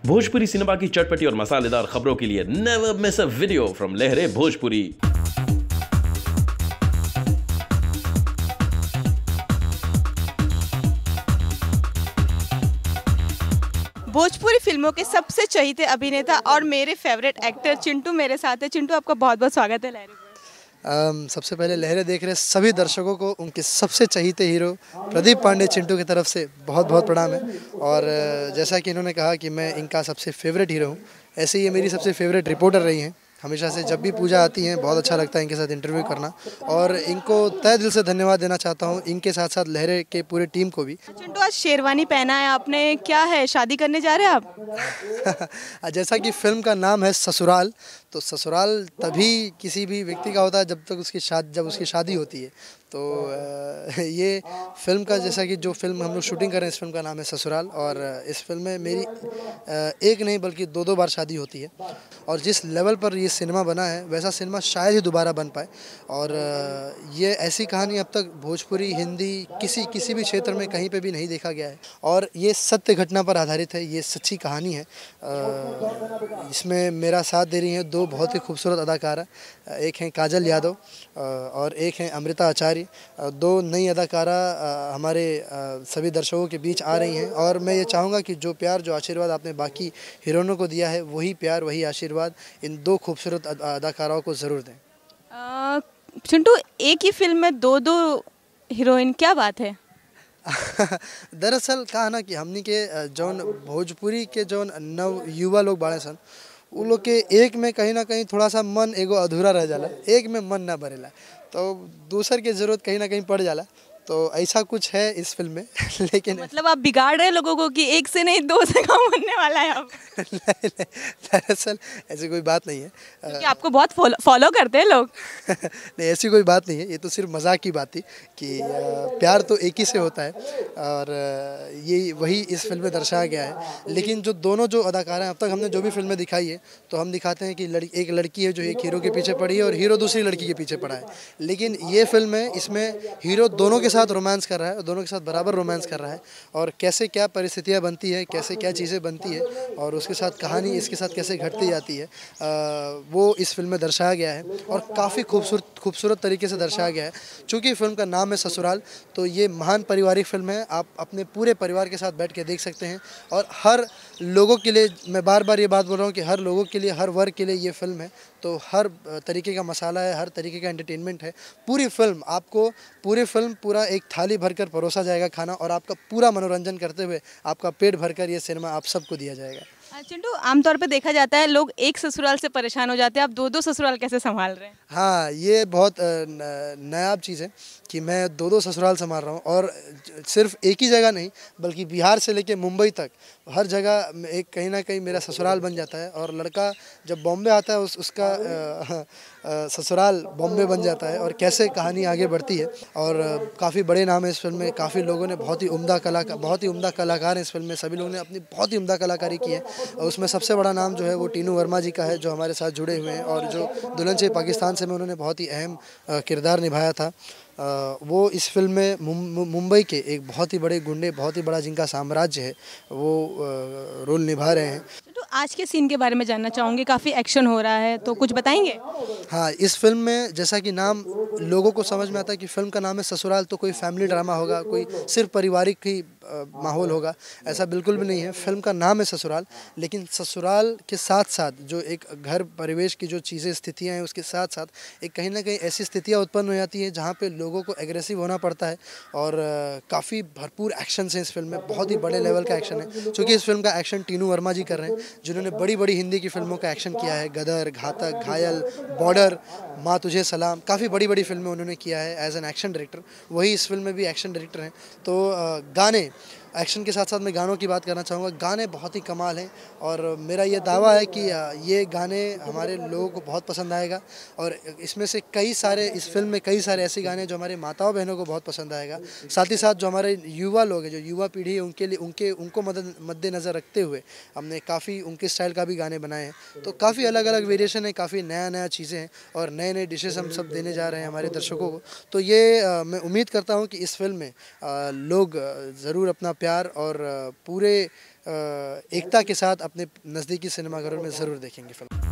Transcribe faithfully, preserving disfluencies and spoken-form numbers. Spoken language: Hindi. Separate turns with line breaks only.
भोजपुरी सिनेमा की चटपटी और मसालेदार खबरों के लिए never miss a video from Lahre Bhojpuri.
Bhojpuri फिल्मों के सबसे चहीते अभिनेता और मेरे फेवरेट एक्टर चिंटू मेरे साथ है। चिंटू, आपका बहुत बहुत स्वागत है लहरे पर।
um, सबसे पहले लहरे देख रहे सभी दर्शकों को उनके सबसे चहीते हीरो प्रदीप पांडे चिंटू की तरफ से बहुत बहुत प्रणाम है। और जैसा कि इन्होंने कहा कि मैं इनका सबसे फेवरेट हीरो हूँ, ऐसे ही ये मेरी सबसे फेवरेट रिपोर्टर रही हैं। हमेशा से जब भी पूजा आती हैं बहुत अच्छा लगता है इनके साथ इंटरव्यू करना, और इनको तहे दिल से धन्यवाद देना चाहता हूँ, इनके साथ साथ लहरे के पूरे टीम को भी।
चिंटू, आज शेरवानी पहना है आपने, क्या है, शादी करने जा रहे हैं आप?
जैसा कि फिल्म का नाम है ससुराल, तो ससुराल तभी किसी भी व्यक्ति का होता है जब तक उसकी शादी जब उसकी शादी होती है। तो ये फिल्म का, जैसा कि जो फिल्म हम लोग शूटिंग कर रहे हैं, इस फिल्म का नाम है ससुराल, और इस फिल्म में मेरी एक नहीं बल्कि दो दो बार शादी होती है। और जिस लेवल पर ये सिनेमा बना है वैसा सिनेमा शायद ही दोबारा बन पाए। और ये ऐसी कहानी अब तक भोजपुरी, हिंदी, किसी किसी भी क्षेत्र में कहीं पे भी नहीं देखा गया है, और ये सत्य घटना पर आधारित है, ये सच्ची कहानी है। इसमें मेरा साथ दे रही हैं दो बहुत ही खूबसूरत अदाकारा, एक हैं काजल यादव और एक हैं अमृता आचार्य। दो नई अदाकारा हमारे सभी दर्शकों के बीच आ रही हैं, और मैं ये चाहूँगा कि जो प्यार, जो आशीर्वाद आपने बाकी हीरोइनों को दिया है, वही प्यार, वही आशीर्वाद इन दो खूबसूरत अदाकाराओं को ज़रूर दें।
चिंटू, एक ही फिल्म में दो दो हीरोइन, क्या बात है?
दरअसल कहा ना कि हमनी के जौन भोजपुरी के जौन नव युवा लोग बाड़े सन, उन लोग के एक में कहीं ना कहीं थोड़ा सा मन एगो अधूरा रह जाला, एक में मन ना भरेला, तो दूसर के ज़रूरत कहीं ना कहीं पड़ जाला। तो ऐसा कुछ है इस फिल्म में। लेकिन
मतलब आप बिगाड़ रहे हैं लोगों को कि एक से नहीं दो से काम बनने वाला है अब?
नहीं, नहीं, दरअसल ऐसी कोई बात नहीं है,
क्योंकि आपको बहुत फॉलो फॉलो करते हैं लोग।
नहीं, ऐसी कोई बात नहीं है, ये तो सिर्फ मजाक की बात थी कि प्यार तो एक ही से होता है, और ये वही इस फिल्म में दर्शाया गया है। लेकिन जो दोनों जो अदाकार हैं, अब तक हमने जो भी फिल्में दिखाई है, तो हम दिखाते हैं कि लड़की एक लड़की है जो एक हीरो के पीछे पड़ी है और हीरो दूसरी लड़की के पीछे पड़ा है। लेकिन ये फिल्म है, इसमें हीरो दोनों के साथ रोमांस कर रहा है, दोनों के साथ बराबर रोमांस कर रहा है, और कैसे क्या परिस्थितियाँ बनती है, कैसे क्या चीज़ें बनती है, और उसके साथ कहानी इसके साथ कैसे घटती जाती है, आ, वो इस फिल्म में दर्शाया गया है, और काफ़ी खूबसूरत खूबसूरत तरीके से दर्शाया गया है। चूँकि फिल्म का नाम है ससुराल, तो ये महान पारिवारिक फिल्म है, आप अपने पूरे परिवार के साथ बैठ के देख सकते हैं, और हर लोगों के लिए, मैं बार बार ये बात बोल रहा हूँ कि हर लोगों के लिए, हर वर्ग के लिए ये फिल्म है। तो हर तरीके का मसाला है, हर तरीके का एंटरटेनमेंट है। पूरी फिल्म आपको पूरी फिल्म पूरा एक थाली भरकर परोसा जाएगा खाना, और आपका पूरा मनोरंजन करते हुए आपका पेट भरकर ये सिनेमा आप सबको दिया जाएगा।
चिंटू, आमतौर पे देखा जाता है लोग एक ससुराल से परेशान हो जाते हैं, आप दो दो ससुराल कैसे संभाल रहे हैं? हाँ,
ये बहुत नायाब चीज़ है कि मैं दो दो ससुराल संभाल रहा हूँ, और सिर्फ एक ही जगह नहीं बल्कि बिहार से लेके मुंबई तक हर जगह एक कहीं ना कहीं मेरा ससुराल बन जाता है। और लड़का जब बॉम्बे आता है उस उसका आ, आ, ससुराल बॉम्बे बन जाता है, और कैसे कहानी आगे बढ़ती है। और काफ़ी बड़े नाम है इस फिल्म में, काफ़ी लोगों ने बहुत ही उम्दा कलाकार बहुत ही उम्दा कलाकार हैं इस फिल्म में, सभी लोगों ने अपनी बहुत ही उम्दा कलाकारी की है। और उसमें सबसे बड़ा नाम जो है वो टीनू वर्मा जी का है, जो हमारे साथ जुड़े हुए हैं, और जो दुल्हन से पाकिस्तान से में उन्होंने बहुत ही अहम किरदार निभाया था। वो इस फिल्म में मुंबई के एक बहुत ही बड़े गुंडे, बहुत ही बड़ा जिनका साम्राज्य है, वो रोल निभा रहे हैं।
तो आज के सीन के बारे में जानना चाहूँगी, काफ़ी एक्शन हो रहा है, तो कुछ बताएंगे?
हाँ, इस फिल्म में जैसा कि नाम लोगों को समझ में आता है कि फिल्म का नाम है ससुराल, तो कोई फैमिली ड्रामा होगा, कोई सिर्फ पारिवारिक ही माहौल होगा, ऐसा बिल्कुल भी नहीं है। फिल्म का नाम है ससुराल, लेकिन ससुराल के साथ साथ जो एक घर परिवेश की जो चीज़ें, स्थितियाँ हैं, उसके साथ साथ एक कहीं ना कहीं ऐसी स्थितियाँ उत्पन्न हो जाती हैं जहाँ पे लोगों को एग्रेसिव होना पड़ता है। और काफ़ी भरपूर एक्शन है इस फिल्म में, बहुत ही बड़े लेवल का एक्शन है, क्योंकि इस फिल्म का एक्शन टीनू वर्मा जी कर रहे हैं, जिन्होंने बड़ी बड़ी हिंदी की फिल्मों का एक्शन किया है। गदर, घातक, घायल, बॉर्डर, माँ तुझे सलाम, काफ़ी बड़ी बड़ी फिल्में उन्होंने किया है एज एन एक्शन डायरेक्टर। वही इस फिल्म में भी एक्शन डायरेक्टर हैं। तो गाने, एक्शन के साथ साथ मैं गानों की बात करना चाहूँगा। गाने बहुत ही कमाल हैं, और मेरा ये दावा है कि ये गाने हमारे लोगों को बहुत पसंद आएगा। और इसमें से कई सारे, इस फिल्म में कई सारे ऐसे गाने जो हमारे माताओं बहनों को बहुत पसंद आएगा। साथ ही साथ जो हमारे युवा लोग हैं, जो युवा पीढ़ी है, उनके लिए उनके उनको मदद मद्देनज़र रखते हुए हमने काफ़ी उनके स्टाइल का भी गाने बनाए हैं। तो काफ़ी अलग अलग वेरिएशन है, काफ़ी नया नया चीज़ें हैं, और नए नए डिशेस हम सब देने जा रहे हैं हमारे दर्शकों को। तो ये आ, मैं उम्मीद करता हूँ कि इस फिल्म में आ, लोग ज़रूर अपना प्यार और पूरे एकता के साथ अपने नज़दीकी सिनेमाघरों में ज़रूर देखेंगे फिल्म।